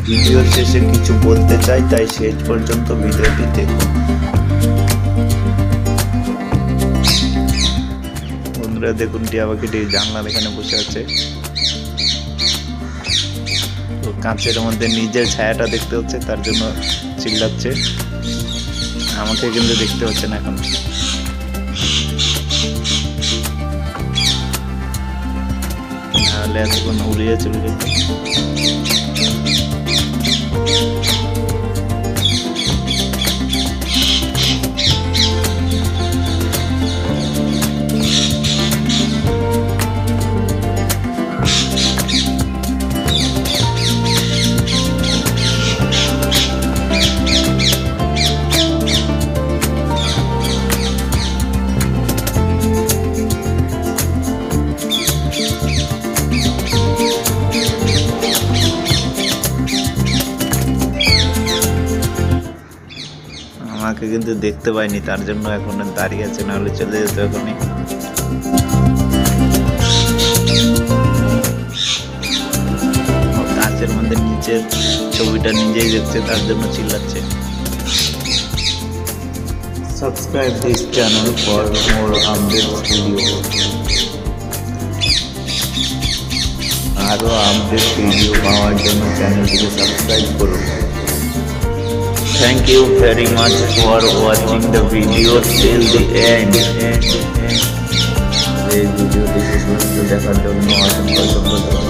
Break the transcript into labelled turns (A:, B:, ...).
A: ভিডিওর শেষে কিছু বলতে চাই, তাই শেষ পর্যন্ত ভিডিওটি দেখুন। বন্ধুরা দেখুন, টিয়া পাখিটি জানলার এখানে বসে আছে। তো কাঁচের মধ্যে নিজের ছায়াটা দেখতে হচ্ছে, তার জন্য চিল্লাচ্ছে। আমাকে কিন্তু দেখতে হচ্ছে না এখন। নাহলে এতক্ষণ উড়িয়ে চলে যেত। আমাকে কিন্তু দেখতে পাইনি, তার জন্য এখন দাঁড়িয়ে আছে, নাহলে চলে যেত এখনই। কাঁচের মধ্যে নিচের ছবিটা নিজেই দেখছে, তার জন্য চিল্লাচ্ছে। Subscribe this channel for more update video. আরো আপডেট ভিডিও পাওয়ার জন্য চ্যানেলটিকে সাবস্ক্রাইব করুন। Thank you very much for watching the video till the end. এই ভিডিওটি শেষ পর্যন্ত দেখার জন্য অসংখ্য ধন্যবাদ।